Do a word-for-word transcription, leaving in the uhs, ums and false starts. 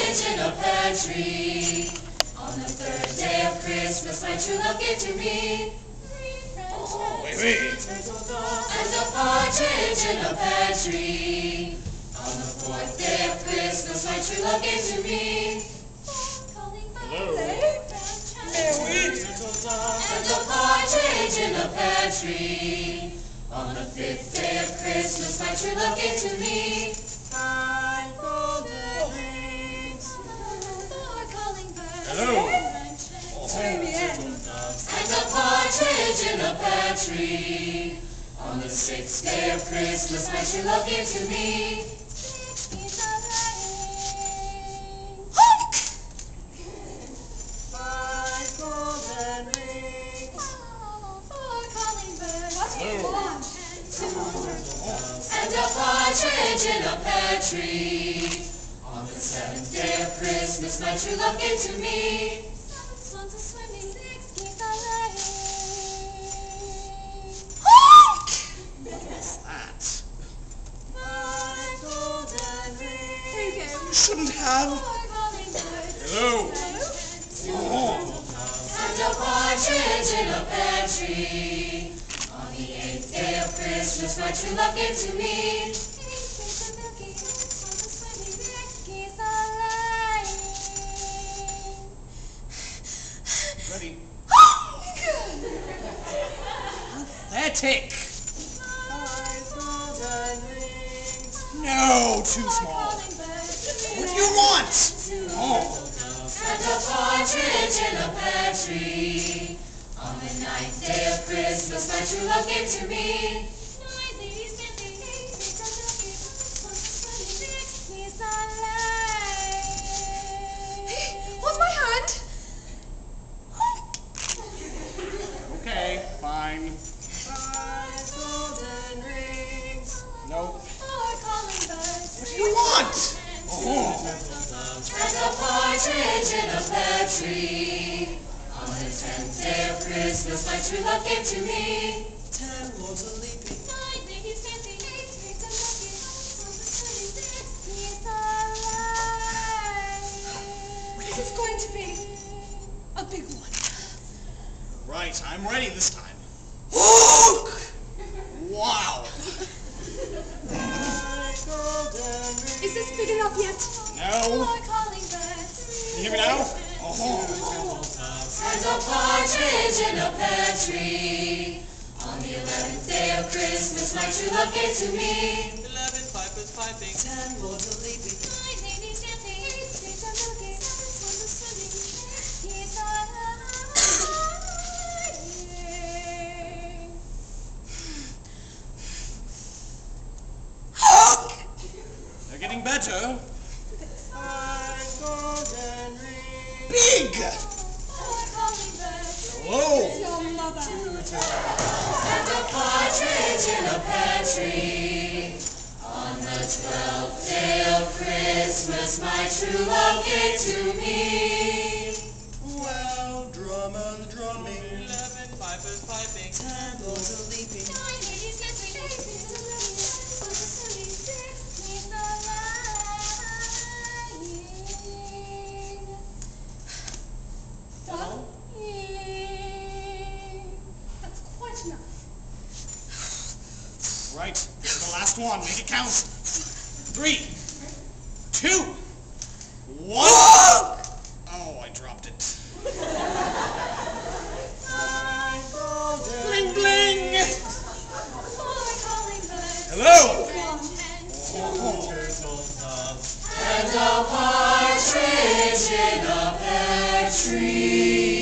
partridge in a pear tree. On the third day of Christmas, my true love gave to me. Oh, wait, wait. And a partridge in a pear tree. On the fourth day of Christmas, my true love gave to me. Hello. And a partridge in a pear tree. On the fifth day of Christmas, my true love gave to me. Five golden rings. Four calling birds. Hello. And a partridge in a pear tree. On the sixth day of Christmas, my true love gave to me. Five golden rings. Four calling birds. What do you want? And a partridge in a pear tree. On the seventh day of Christmas, my true love gave to me. Seven swans are swimming, six geese are laying. What is that? Five golden rings. There you go. You shouldn't have. Four calling birds. Hello. Oh. And a partridge in a pear tree. On the eighth day of Christmas, my true love gave to me. Ready? Pathetic. Five golden rings. No, too small. What do you want? Oh. And a partridge in a pear tree. On the ninth day of Christmas, my true love gave to me. Hold my hand. Okay, fine. Five golden rings. Nope. Four calling birds. What do you want? Oh. And a partridge in a pear tree. On the tenth day of Christmas, my true love gave to me. Ten lords are leaping. Nine ladies dancing. Eight pigs are milking. Six geese are lying. This is going to be a big one. Right, I'm ready this time. Wow. Five golden rings. Is this big enough yet? No. Four calling birds. Can you hear me now? Oh. And a partridge in a pear tree. On the eleventh day of Christmas, my true love gave to me. Eleven pipers piping, Ten lords are leaping. Nine ladies dancing. Eight pigs are milking. Seven swans are swimming. Six geese are lying. They're getting better. Five golden rings. Big. Four calling birds. Hello. Your mother. And a partridge in a pear tree. On the twelfth day of Christmas, my true love gave to me. well, drummers drumming. Eleven pipers piping, Ten lords are leaping. Nine ladies dancing. Eight pigs are milking. Seven swans are swimming. Six geese are lying. Done? That's quite enough. Right, this is the last one. Make it count. Three, two, one. Oh, I dropped it. Five golden Bling, bling. Four calling birds. Hello. Oh. Oh. And a partridge in a pear tree.